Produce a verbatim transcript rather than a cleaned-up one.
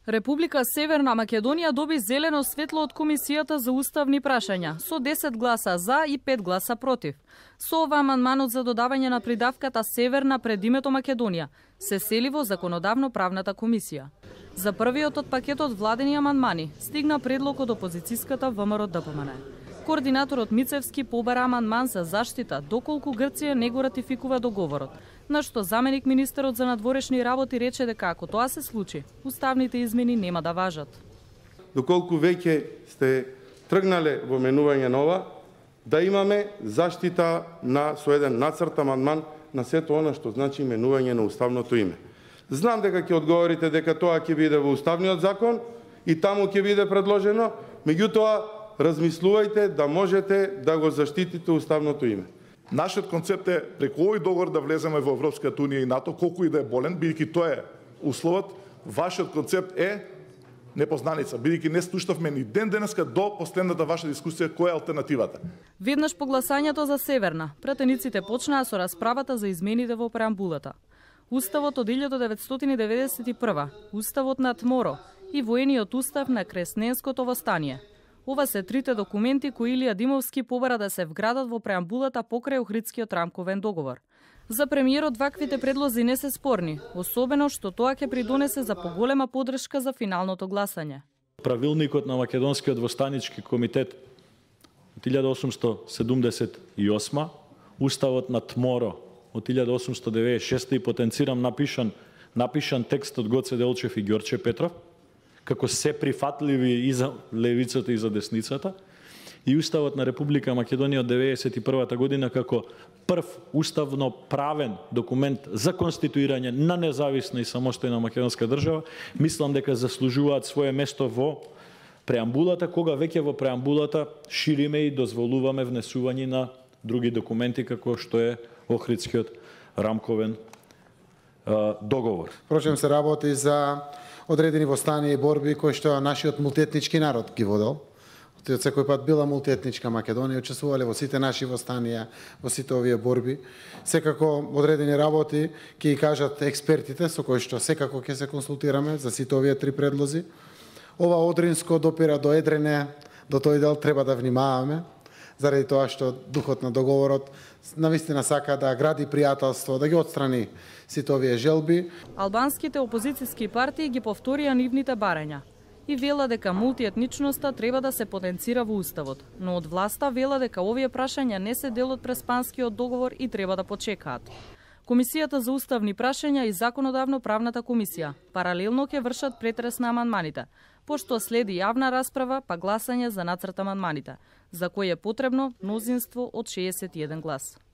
Република Северна Македонија доби зелено светло од Комисијата за уставни прашања со десет гласа за и пет гласа против. Со ова амандманот за додавање на придавката Северна пред името Македонија се сели во Законодавно-правната комисија. За првиот од пакетот владени амандмани стигна предлог од опозицијската ВМРО-ДПМН. Координаторот Мицевски побара амандман за заштита доколку Грција не го ратификува договорот, на што заменик министерот за надворешни работи рече дека ако тоа се случи, уставните измени нема да важат. Доколку веќе сте тргнале во менување на ова, да имаме заштита на со еден нацрт амандман на сето она што значи менување на уставното име. Знам дека ќе одговорите дека тоа ќе биде во уставниот закон и таму ќе биде предложено, меѓутоа размислувајте да можете да го заштитите уставното име. Нашиот концепт е преку овој договор да влеземе во Европската унија и НАТО, колку и да е болен, бидејќи тоа е условот. Вашиот концепт е непознаница, бидејќи не слушнавме ни ден денеска до последната ваша дискусија која е алтернативата. Веднаш по гласањето за Северна, пратениците почнаа со расправата за измените во преамбулата. Уставот од илјада деветстотини деветдесет и прва, Уставот на Тморо и воениот устав на Кресненското востание. Ова се трите документи кои Илија Димовски побара да се вградат во преамбулата покрај Охридскиот рамковен договор. За премиерот ваквите предлози не се спорни, особено што тоа ќе придонесе за поголема поддршка за финалното гласање. Правилникот на Македонскиот востанички комитет од илјада осумстотини седумдесет и осма, Уставот на Тморо од илјада осумстотини деветдесет и шеста и потенцирам напишан, напишан текст од Гоце Делчев и Ѓорче Петров, како се прифатливи и за левицата и за десницата, и Уставот на Република Македонија од деветдесет и првата година како прв уставно правен документ за конституирање на независна и самостојна македонска држава, мислам дека заслужуваат свое место во преамбулата, кога веќе во преамбулата шириме и дозволуваме внесување на други документи како што е Охридскиот рамковен а, договор. Впрочем се работи за одредени восстани и борби кои што нашиот мултиетнички народ ги водел. Од секој пат била мултиетничка Македонија, учествувале во сите наши восстанија, во сите овие борби. Секако одредени работи ќе ги кажат експертите со кои што секако ќе се консултираме за сите овие три предлози. Ова Одринско допира до Едрене, до тој дел треба да внимаваме, заради тоа што духот на договорот навистина сака да гради пријателство, да ги отстрани сите овие желби. Албанските опозицијски партии ги повторија нивните барања и вела дека мултиетничноста треба да се потенцира во уставот, но од власта вела дека овие прашања не се дел од Преспанскиот договор и треба да почекаат. Комисијата за уставни прашања и Законодавно-правната комисија паралелно ќе вршат претрес на амандманите, пошто следи јавна расправа па гласање за нацрт амандманите, за кој е потребно мнозинство од шеесет и еден глас.